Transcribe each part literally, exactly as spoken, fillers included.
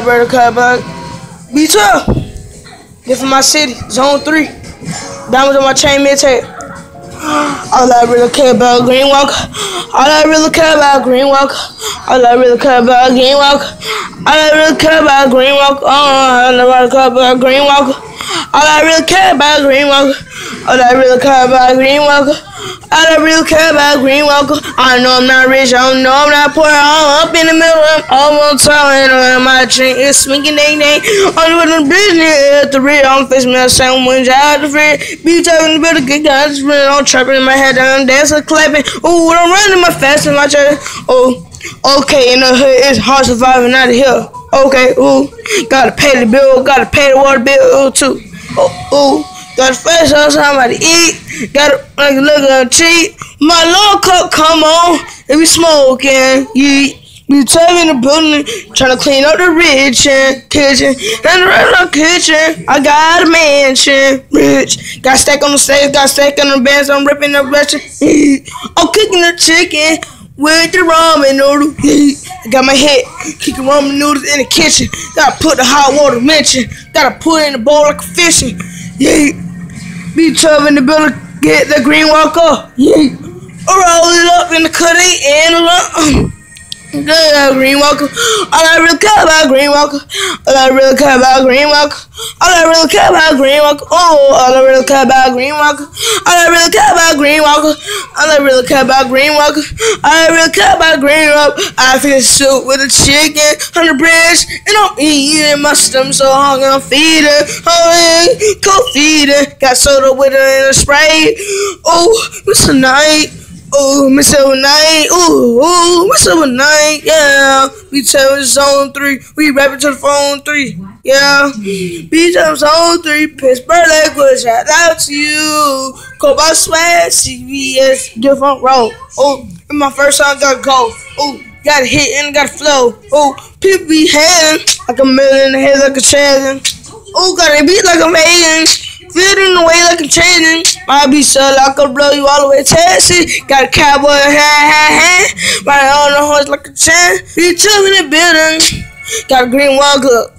Brother Cutback. B twelve. This from my city. Zone three. Diamonds on my chain mid-tape. All I really care about Green Walker. All I really care about Green Walker. All I really care about Green Walker. All I really care about Green Walker. All I really care about Green Walker. All I really care about Green Walker. All I really care about Green Walker. All I really care about Green Walker. I know I'm not rich. I know I'm not poor. I'm up in the middle. I'm almost telling on my chain. It's swinging day day. Only with the business at the rear. I'm facing me same when I had the friend. Be talking about the good guys. I'm trapping in my head. I'm dancing, clapping. Ooh, I'm running my fast in my chest. Oh, okay. In the hood, it's hard surviving out of here. Okay, ooh. Gotta pay the bill. Gotta pay the water bill too. Oh, ooh. Got fresh on somebody to eat. Got like look at cheap. My little cup come on. If we smoking, you be in the building, trying to clean up the rich and kitchen. And the rest of the kitchen, I got a mansion, rich. Got stack on the stage, got stack on the bench. I'm ripping the restaurant. I'm cooking the chicken with the ramen noodle. I got my head kicking ramen noodles in the kitchen. Gotta put the hot water mention. Gotta put it in the bowl like a fishing. Yeah, B twelve in the building, get the Green Walker. Yeah, roll it up in the cutty and the lump. Good Green Walker. All I really care about Green Walker. All I really care about Green Walker. All I really care about Green Walker. Oh, all I really care about Green Walker. All I really care about Green Walker. All I really care about Green Walker. All I really care about Green Walker. I feel soup with a chicken on the bridge, and I'm eating my stomach so hungry I'm feeding. Oh, cold feeding. Got soda with it in a spray. Oh, it's a night. Ooh, Miss Night, ooh, ooh, Miss Night, yeah. We tell Zone three, we rapping to the phone three, yeah. B tell Zone three, Pittsburgh Lakewood, shout out to you. Cobalt Swag, C B S, different road. Oh, and my first song got go. Oh, got a hit and got a flow. Oh, people be hating like a million in the head like a challenge. Oh, got a beat like a man. Feeling the way like I'm changing. I be so I could blow you all the way to Tennessee. Got a cowboy hand, hand, hand. Riding on the horse like a chain. You took me in the building. Got a Green Walker.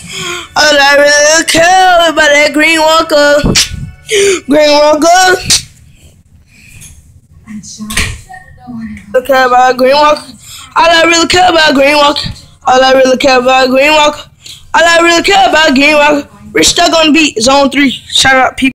All I really care about that Green Walker. Green Walker. I care about Green Walker. All I really care about Green Walker. All I really care about Green Walker. All I really care about Green Walker. We're stuck on the beat. Zone three. Shout out people.